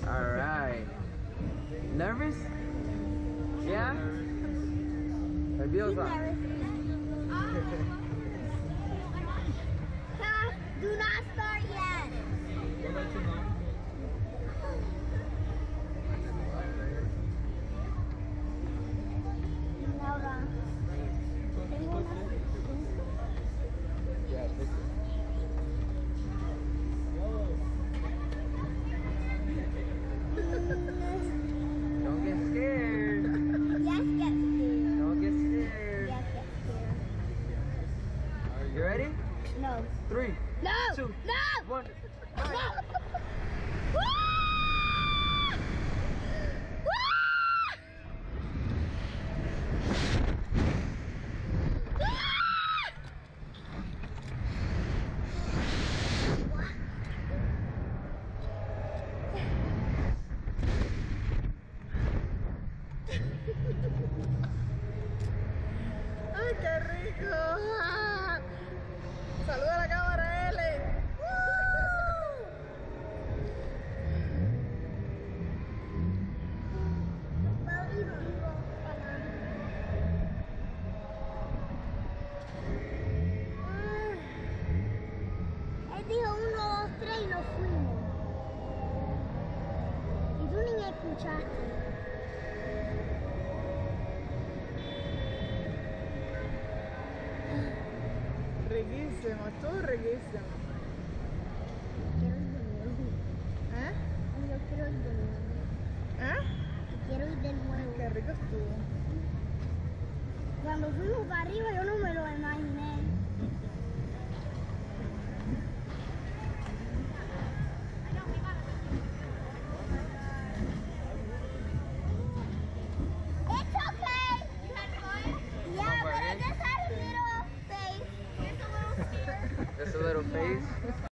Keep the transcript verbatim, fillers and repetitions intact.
Alright. Nervous? Yeah? Nerviosa. Do not start yet. Laura. Tengo una... Don't get scared. Yes, get scared. Don't get scared. Yes, get scared. You ready? No. Three, No! two, No! one. No! ¡Ay, qué rico! ¡Saluda a la cámara, L! Él dijo uno, dos, tres y nos fuimos. Y tú ni me escuchaste. Riquísimo, estuvo riquísimo. Quiero ir de nuevo. ¿Eh? Yo quiero ir de nuevo. ¿Eh? Quiero ir de nuevo. Qué rico estuvo. Cuando fuimos para arriba yo no me lo imaginé. It's okay. Yeah, but I just had a little face. Just a little scare. Just a little face.